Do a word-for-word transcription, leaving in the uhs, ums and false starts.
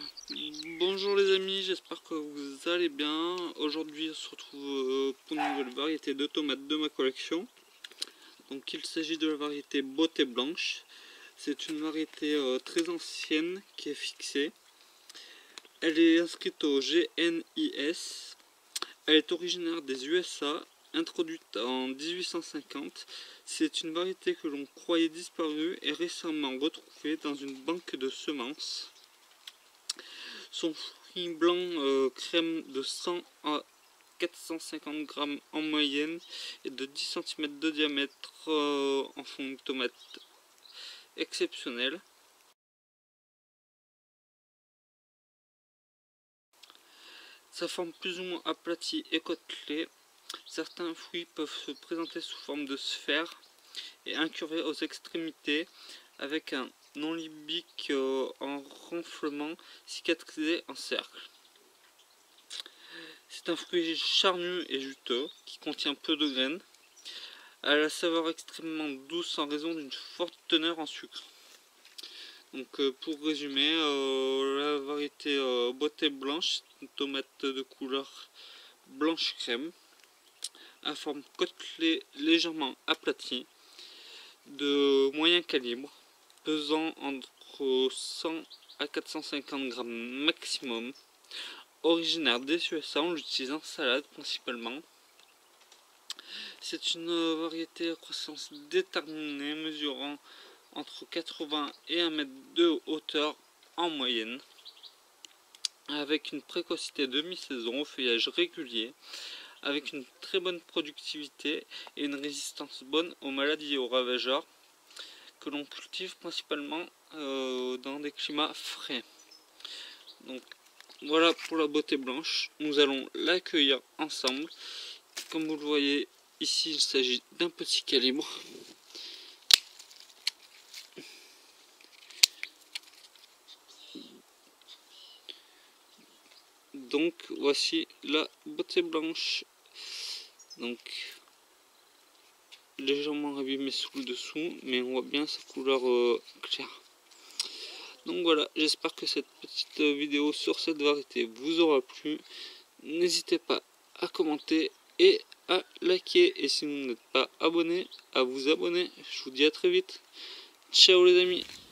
Bonjour les amis, j'espère que vous allez bien. Aujourd'hui on se retrouve pour une nouvelle variété de tomates de ma collection. Donc il s'agit de la variété Beauté Blanche. C'est une variété très ancienne qui est fixée. Elle est inscrite au G N I S. Elle est originaire des U S A, introduite en mille huit cent cinquante. C'est une variété que l'on croyait disparue et récemment retrouvée dans une banque de semences. Son fruit blanc euh, crème de cent à quatre cent cinquante grammes en moyenne et de dix centimètres de diamètre euh, en font une tomate exceptionnelle. Sa forme plus ou moins aplatie et côtelée. Certains fruits peuvent se présenter sous forme de sphère et incurvés aux extrémités avec un non libique euh, en renflement cicatrisé en cercle. C'est un fruit charnu et juteux qui contient peu de graines. Elle a la saveur extrêmement douce en raison d'une forte teneur en sucre. Donc euh, pour résumer, euh, la variété euh, Beauté Blanche, c'est une tomate de couleur blanche crème, à forme côtelée légèrement aplatie, de moyen calibre, pesant entre cent à quatre cent cinquante grammes maximum, originaire des U S A, on l'utilise en salade principalement. C'est une variété à croissance déterminée, mesurant entre quatre-vingts et un mètre de hauteur en moyenne, avec une précocité de mi-saison au feuillage régulier, avec une très bonne productivité et une résistance bonne aux maladies et aux ravageurs, que l'on cultive principalement euh, dans des climats frais. Donc voilà pour la Beauté Blanche, nous allons l'accueillir ensemble. Comme vous le voyez ici, il s'agit d'un petit calibre. Donc voici la Beauté Blanche. Donc légèrement abîmée sous le dessous, mais on voit bien sa couleur euh, claire. Donc voilà, j'espère que cette petite vidéo sur cette variété vous aura plu. N'hésitez pas à commenter et à liker. Et si vous n'êtes pas abonné, à vous abonner. Je vous dis à très vite. Ciao les amis.